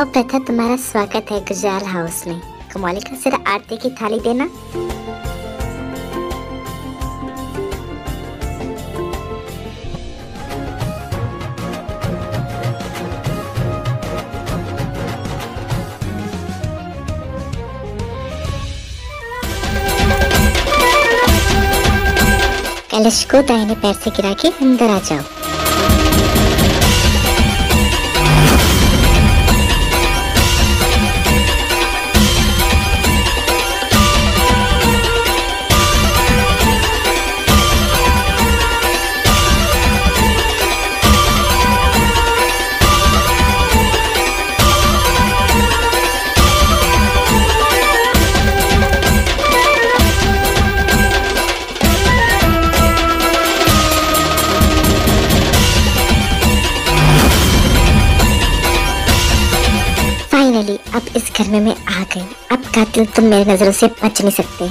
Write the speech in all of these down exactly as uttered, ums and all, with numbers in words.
आओ प्रथा, तुम्हारा स्वागत है गुजराल हाउस में। कमलिका जरा आरती की थाली देना। कलश को दाहिने पैर से गिरा के अंदर आ जाओ। फाइनली अब इस घर में मैं आ गई। अब कातिल तुम मेरी नजरों से बच नहीं सकते।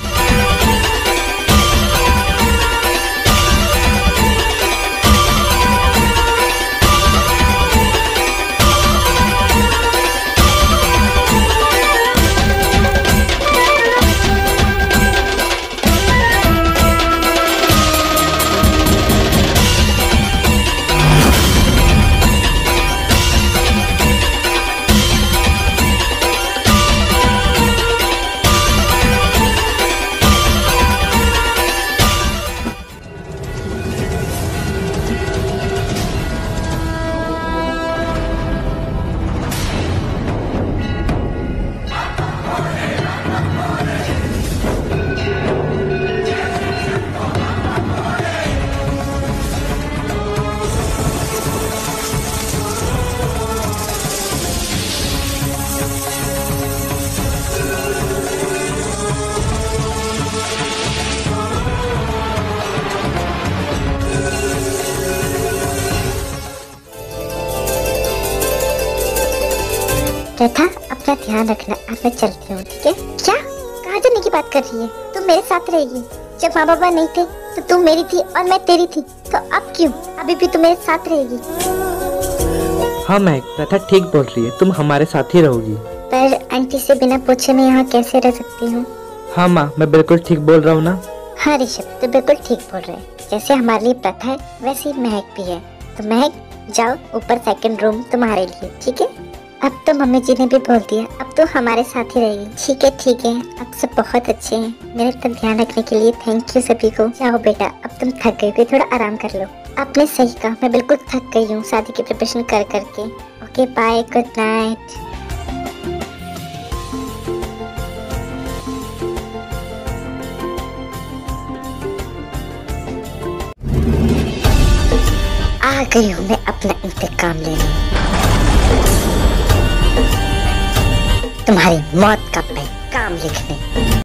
प्रथा, अपना ध्यान रखना। अब मैं चलती हूँ, ठीक है? क्या? कहाँ जाने की बात कर रही है? तुम मेरे साथ रहेगी। जब माँ बाबा नहीं थे तो तुम मेरी थी और मैं तेरी थी, तो अब क्यों? अभी भी तुम मेरे साथ रहेगी। हाँ महक, प्रथा ठीक बोल रही है, तुम हमारे साथ ही रहोगी। पर आंटी से बिना पूछे मैं यहाँ कैसे रह सकती हूँ? हाँ माँ, मैं बिल्कुल ठीक बोल रहा हूँ ना? हाँ ऋषभ, तो बिल्कुल ठीक बोल रहे हैं। जैसे हमारे लिए प्रथा है वैसे ही महक भी है। तो महक जाओ, ऊपर सेकंड रूम तुम्हारे लिए, ठीक है? अब तो मम्मी जी ने भी बोल दिया, अब तो हमारे साथ ही रहेगी। ठीक है ठीक है, अब सब बहुत अच्छे हैं। मेरे तक ध्यान रखने के लिए थैंक यू सभी को। जाओ बेटा, अब तुम थक गए थे, थोड़ा आराम कर लो। आपने सही कहा, मैं बिल्कुल थक गई हूँ शादी की प्रिपरेशन कर करके। Okay bye, good night. आ गई हूँ मैं अपना इंतकाम लेने। तुम्हारी मौत का पैगाम लिखने।